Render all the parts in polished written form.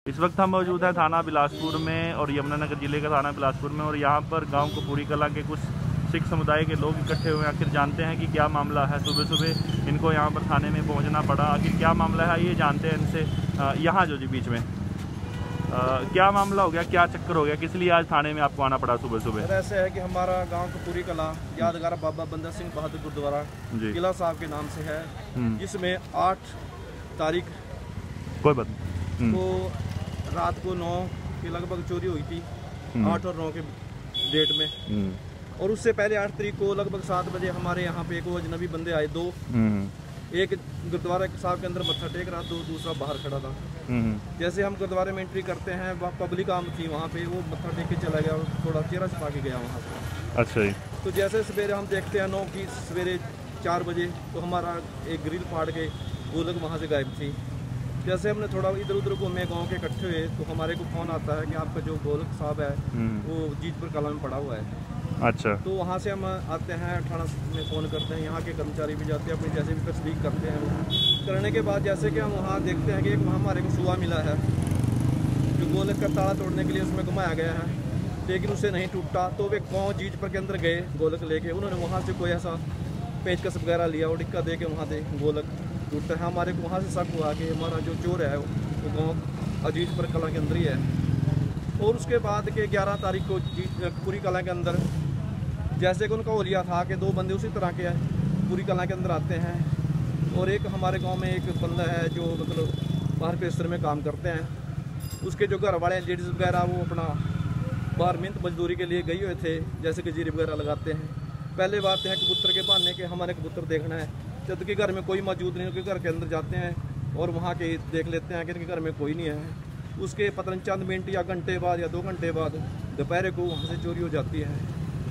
इस वक्त हम मौजूद हैं थाना बिलासपुर में और यमुनानगर ज़िले का थाना बिलासपुर में, और यहाँ पर गांव कपूरी कला के कुछ सिख समुदाय के लोग इकट्ठे हुए। आखिर जानते हैं कि क्या मामला है। सुबह सुबह इनको यहाँ पर थाने में पहुँचना पड़ा। आखिर क्या मामला है ये जानते हैं इनसे। यहाँ जो जी बीच में क्या मामला हो गया, क्या चक्कर हो गया, किस लिए आज थाने में आपको आना पड़ा सुबह सुबह? ऐसे है कि हमारा गांव कपूरी कला यादगार बाबा बंदा सिंह बहादुर गुरुद्वारा किला साहब के नाम से है, जिसमें 8 तारीख कोई बात को रात को 9 के लगभग चोरी हुई थी, 8 और 9 के डेट में। और उससे पहले 8 तारीख को लगभग 7 बजे हमारे यहाँ पे एक अजनबी बंदे आए, 2, एक गुरुद्वारा साहब के अंदर मत्था टेक रहा, दूसरा बाहर खड़ा था। जैसे हम गुरुद्वारे में एंट्री करते हैं, वह पब्लिक आम थी वहाँ पे, वो मत्था टेक के चला गया और थोड़ा चेहरा छुपा के गया वहाँ पे। अच्छा जी। तो जैसे सवेरे हम देखते हैं 9 की सवेरे 4 बजे, तो हमारा एक ग्रिल फाड़ के गोलक वहाँ से गायब थी। जैसे हमने थोड़ा इधर उधर घूमे, गांव के इकट्ठे हुए, तो हमारे को फोन आता है कि आपका जो गोलक साहब है वो जीतपुर कला में पड़ा हुआ है। अच्छा। तो वहाँ से हम आते हैं, थाना में फ़ोन करते हैं, यहाँ के कर्मचारी भी जाते हैं, अपनी जैसे भी तस्दीक करते हैं। करने के बाद जैसे कि हम वहाँ देखते हैं कि एक हमारे को सुआ मिला है जो गोलक का ताला तोड़ने के लिए उसमें घुमाया गया है, लेकिन उससे नहीं टूटा। तो वे गाँव जीतपुर के अंदर गए गोलक लेके, उन्होंने वहाँ से कोई ऐसा पेचकस वगैरह लिया और टिक्का दे के वहाँ से गोलक टूटा है। हमारे को वहाँ से शक हुआ कि हमारा जो चोर है वो गाँव अजीतपुर कला के अंदर ही है। और उसके बाद के 11 तारीख को पूरी कला के अंदर जैसे कि उनका होलिया था कि 2 बंदे उसी तरह के पूरी कला के अंदर आते हैं, और एक हमारे गांव में एक बंदा है जो मतलब बाहर पेस्टर में काम करते हैं। उसके जो घर वाले लेडीज़ वगैरह वो अपना बाहर मिहनत मजदूरी के लिए गए हुए थे, जैसे कि जीरी वगैरह लगाते हैं। पहले बात है कबूतर के बहाने के हमारे कबूतर देखना है, जबकि घर में कोई मौजूद नहीं, उनके घर के अंदर जाते हैं और वहाँ के देख लेते हैं कि इनके घर में कोई नहीं है। उसके पता नहीं चंद मिनट या घंटे बाद या 2 घंटे बाद दोपहर को वहाँ से चोरी हो जाती है।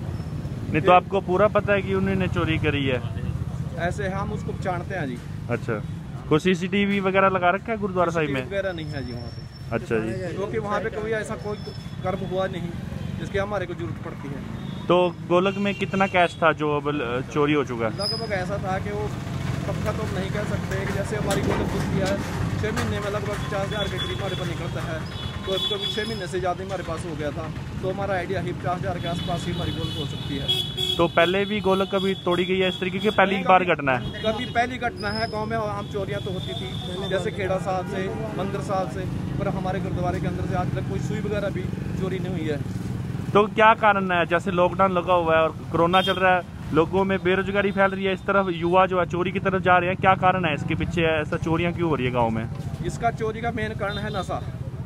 नहीं तो आपको पूरा पता है कि उन्होंने चोरी करी है? ऐसे हम उसको पहचानते हैं जी। अच्छा, कोई CCTV वगैरह लगा रखा है गुरुद्वारा साहिब में? वगैरह नहीं है जी वहाँ पे। अच्छा जी, क्योंकि वहाँ पे कभी ऐसा कोई कर्म हुआ नहीं जिसकी हमारे को जरूरत पड़ती है। तो गोलक में कितना कैश था जो अब चोरी हो चुका है? लगभग ऐसा था कि वो पक्का तो नहीं कह सकते कि जैसे हमारी गोलक बुक किया है 6 महीने में लगभग 50,000 के करीब हमारे पास निकलता है, तो कभी 6 महीने से ज़्यादा हमारे पास हो गया था। तो हमारा आइडिया ही 50,000 के आसपास ही हमारी गोलक हो सकती है। तो पहले भी गोलक कभी तोड़ी गई है इस तरीके की? पहली बार घटना है? कभी पहली घटना है। गांव में आम चोरियां तो होती थी, जैसे खेड़ा साहब से, मंदिर साहब से, पर हमारे गुरुद्वारे के अंदर से आज तक कोई सुई वगैरह भी चोरी नहीं हुई है। तो क्या कारण है, जैसे लॉकडाउन लगा हुआ है और कोरोना चल रहा है, लोगों में बेरोजगारी फैल रही है, इस तरफ युवा जो है चोरी की तरफ जा रहे हैं, क्या कारण है इसके पीछे? ऐसा चोरियां क्यों हो रही है गाँव में? इसका चोरी का मेन कारण है नशा।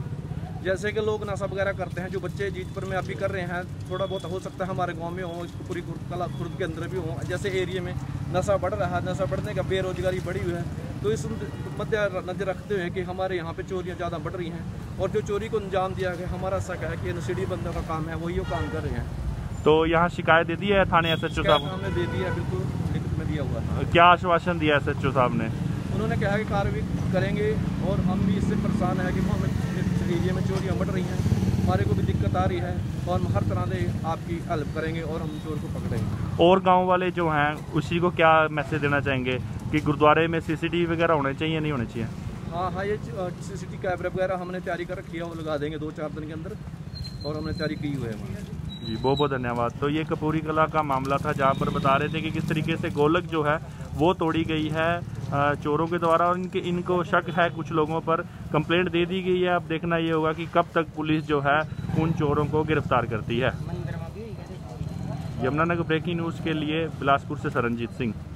जैसे कि लोग नशा वगैरह करते हैं, जो बच्चे जीतपुर में अभी कर रहे हैं, थोड़ा बहुत हो सकता है हमारे गांव में हो, पूरी कला खुर्द के अंदर भी हो। जैसे एरिया में नशा बढ़ रहा है, नशा बढ़ने का बेरोजगारी बढ़ी हुई है, तो इस मध्य नजर रखते हुए कि हमारे यहाँ पे चोरियाँ ज़्यादा बढ़ रही हैं, और जो चोरी को अंजाम दिया गया हमारा शक है कि नशेड़ी बंदों का काम है, वही वो काम कर रहे हैं। तो यहाँ शिकायत दे दी है थाने SHO साहब? हमने दे दी है, बिल्कुल लिखित में दिया हुआ है। क्या आश्वासन दिया SHO साहब ने? उन्होंने कहा कि कार्रवाई करेंगे, और हम भी इससे परेशान है कि हमें एरिया में चोरियाँ बढ़ रही हैं, हमारे को भी दिक्कत आ रही है, और हम हर तरह से आपकी हेल्प करेंगे और हम चोर को पकड़ेंगे। और गांव वाले जो हैं उसी को क्या मैसेज देना चाहेंगे कि गुरुद्वारे में CCTV वगैरह होने चाहिए, नहीं होने चाहिए? हाँ, ये CCTV कैमरे वगैरह हमने तैयारी कर रखी है, वो लगा देंगे 2-4 दिन के अंदर, और हमने तैयारी की हुई है। जी, बहुत बहुत धन्यवाद। तो ये कपूरी कला का मामला था जहाँ पर बता रहे थे कि किस तरीके से गोलक जो है वो तोड़ी गई है चोरों के द्वारा, और इनको शक है कुछ लोगों पर। कंप्लेंट दे दी गई है, अब देखना ये होगा कि कब तक पुलिस जो है उन चोरों को गिरफ्तार करती है। यमुनानगर ब्रेकिंग न्यूज़ के लिए बिलासपुर से सरनजीत सिंह।